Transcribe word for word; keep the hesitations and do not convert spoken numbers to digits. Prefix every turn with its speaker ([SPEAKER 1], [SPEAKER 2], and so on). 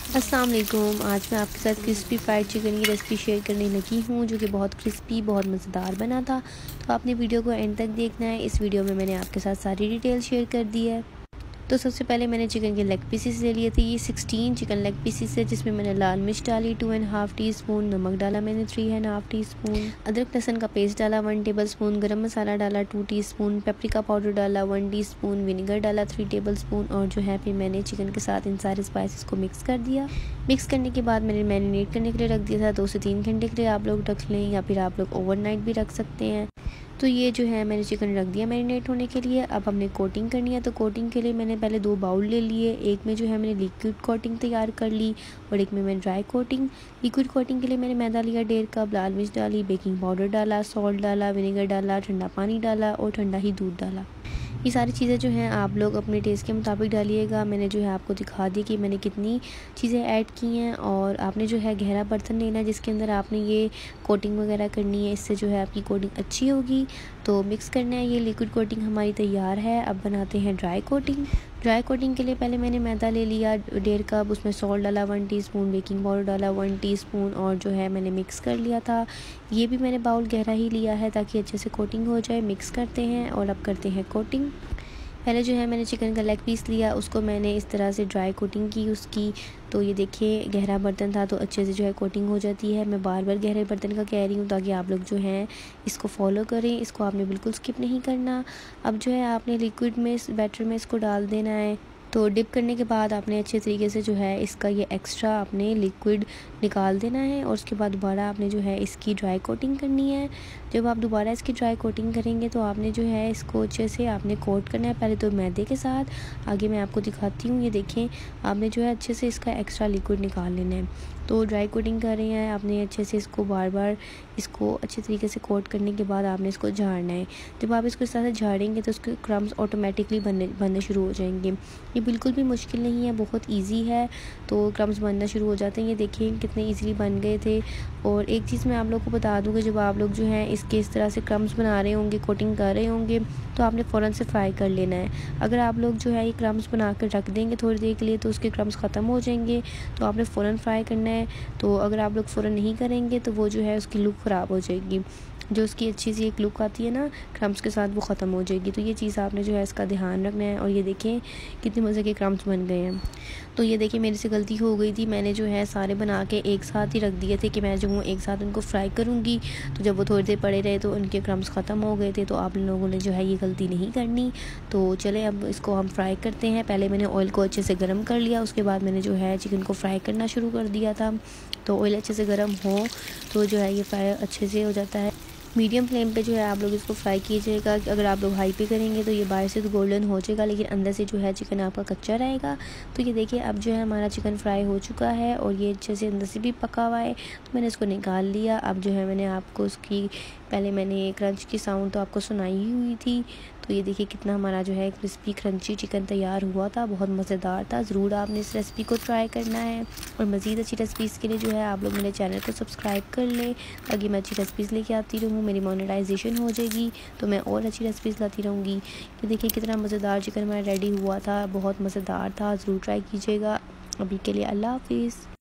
[SPEAKER 1] अस्सलाम वालेकुम। आज मैं आपके साथ क्रिस्पी फ्राइड चिकन की रेसिपी शेयर करने लगी हूँ, जो कि बहुत क्रिस्पी बहुत मज़ेदार बना था। तो आपने वीडियो को एंड तक देखना है। इस वीडियो में मैंने आपके साथ सारी डिटेल शेयर कर दी है। तो सबसे पहले मैंने चिकन के लेग पीसेस ले लिए थे। ये सिक्सटीन चिकन लेग पीसेस है, जिसमें मैंने लाल मिर्च डाली two and half teaspoon, नमक डाला मैंने three and half teaspoon, अदरक लहसुन का पेस्ट डाला one table spoon, garam masala डाला two teaspoon, paprika powder डाला वन टी स्पून, विनेगर डाला थ्री टेबल स्पून और जो है फिर मैंने चिकन के साथ इन सारे स्पाइसेस को मिक्स कर दिया। मिक्स करने के बाद मैंने मैरिनेट करने के लिए रख दिया था। दो से तीन घंटे के लिए आप लोग रख लें या फिर आप लोग ओवरनाइट भी रख सकते हैं। तो ये जो है मैंने चिकन रख दिया मैरिनेट होने के लिए। अब हमने कोटिंग करनी है। तो कोटिंग के लिए मैंने पहले दो बाउल ले लिए। एक में जो है मैंने लिक्विड कोटिंग तैयार कर ली और एक में मैंने ड्राई कोटिंग। लिक्विड कोटिंग के लिए मैंने मैदा लिया डेढ़ कप, लाल मिर्च डाली, बेकिंग पाउडर डाला, सॉल्ट डाला, विनेगर डाला, ठंडा पानी डाला और ठंडा ही दूध डाला। ये सारी चीज़ें जो हैं आप लोग अपने टेस्ट के मुताबिक डालिएगा। मैंने जो है आपको दिखा दी कि मैंने कितनी चीज़ें ऐड की हैं। और आपने जो है गहरा बर्तन लेना है जिसके अंदर आपने ये कोटिंग वगैरह करनी है। इससे जो है आपकी कोटिंग अच्छी होगी। तो मिक्स करना है। ये लिक्विड कोटिंग हमारी तैयार है। अब बनाते हैं ड्राई कोटिंग। ड्राई कोटिंग के लिए पहले मैंने मैदा ले लिया डेढ़ कप, उसमें सॉल्ट डाला वन टीस्पून, बेकिंग पाउडर डाला वन टीस्पून और जो है मैंने मिक्स कर लिया था। ये भी मैंने बाउल गहरा ही लिया है ताकि अच्छे से कोटिंग हो जाए। मिक्स करते हैं और अब करते हैं कोटिंग। पहले जो है मैंने चिकन का लेग पीस लिया, उसको मैंने इस तरह से ड्राई कोटिंग की उसकी। तो ये देखिए गहरा बर्तन था तो अच्छे से जो है कोटिंग हो जाती है। मैं बार बार गहरे बर्तन का कह रही हूँ ताकि आप लोग जो हैं इसको फॉलो करें। इसको आपने बिल्कुल स्किप नहीं करना। अब जो है आपने लिक्विड में इस बैटर में इसको डाल देना है। तो डिप करने के बाद आपने अच्छे तरीके से जो है इसका ये एक्स्ट्रा आपने लिक्विड निकाल देना है और उसके बाद दोबारा आपने जो है इसकी ड्राई कोटिंग करनी है। जब आप दोबारा इसकी ड्राई कोटिंग करेंगे तो आपने जो है इसको अच्छे से आपने कोट करना है, पहले तो मैदे के साथ। आगे मैं आपको दिखाती हूँ। ये देखें आपने जो है अच्छे से इसका एक्स्ट्रा लिक्विड निकाल लेना है। तो ड्राई कोटिंग कर रहे हैं आपने अच्छे से इसको बार बार इसको अच्छे तरीके से कोट करने के बाद आपने इसको झाड़ना है। जब आप इसको इस तरह से झाड़ेंगे तो उसके क्रम्स ऑटोमेटिकली बनने बनने शुरू हो जाएंगे। ये बिल्कुल भी मुश्किल नहीं है, बहुत इजी है। तो क्रम्स बनना शुरू हो जाते हैं। ये देखिए कितने इजीली बन गए थे। और एक चीज़ मैं आप लोग को बता दूँ कि जब आप लोग जो हैं इसके इस तरह से क्रम्स बना रहे होंगे, कोटिंग कर रहे होंगे, तो आपने फ़ौरन से फ्राई कर लेना है। अगर आप लोग जो है ये क्रम्स बना कर रख देंगे थोड़ी देर के लिए तो उसके क्रम्स ख़त्म हो जाएंगे। तो आपने फ़ौरन फ्राई करना है। तो अगर आप लोग फ़ौरन नहीं करेंगे तो वो जो है उसकी लुक ख़राब हो जाएगी। जो उसकी अच्छी सी एक लुक आती है ना क्रम्स के साथ, वो ख़त्म हो जाएगी। तो ये चीज़ आपने जो है इसका ध्यान रखना है। और ये देखें कितने मज़े के क्रम्स बन गए हैं। तो ये देखिए मेरे से गलती हो गई थी, मैंने जो है सारे बना के एक साथ ही रख दिए थे कि मैं जो हूँ एक साथ उनको फ्राई करूँगी। तो जब वो थोड़ी देर पड़े रहे तो उनके क्रम्स ख़त्म हो गए थे। तो आप लोगों ने जो है ये गलती नहीं करनी। तो चले अब इसको हम फ्राई करते हैं। पहले मैंने ऑयल को अच्छे से गर्म कर लिया, उसके बाद मैंने जो है चिकन को फ्राई करना शुरू कर दिया था। तो ऑयल अच्छे से गर्म हो तो जो है ये फ्राई अच्छे से हो जाता है। मीडियम फ्लेम पे जो है आप लोग इसको फ्राई कीजिएगा। अगर आप लोग हाई पे करेंगे तो ये बाहर से तो गोल्डन हो जाएगा लेकिन अंदर से जो है चिकन आपका कच्चा रहेगा। तो ये देखिए अब जो है हमारा चिकन फ्राई हो चुका है और ये अच्छे से अंदर से भी पका हुआ है। तो मैंने इसको निकाल लिया। अब जो है मैंने आपको उसकी पहले मैंने क्रंच की साउंड तो आपको सुनाई ही हुई थी। तो ये देखिए कितना हमारा जो है क्रिस्पी क्रंची चिकन तैयार हुआ था, बहुत मज़ेदार था। ज़रूर आपने इस रेसिपी को ट्राई करना है। और मज़ीद अच्छी रेसिपीज़ के लिए जो है आप लोग मेरे चैनल को सब्सक्राइब कर लें ताकि मैं अच्छी रेसिपीज़ लेके आती रहूँ। मेरी मोनेटाइजेशन हो जाएगी तो मैं और अच्छी रेसिपीज़ लाती रहूँगी। ये देखिए कितना मज़ेदार चिकन हमारा रेडी हुआ था, बहुत मज़ेदार था। ज़रूर ट्राई कीजिएगा। अभी के लिए अल्लाह हाफिज़।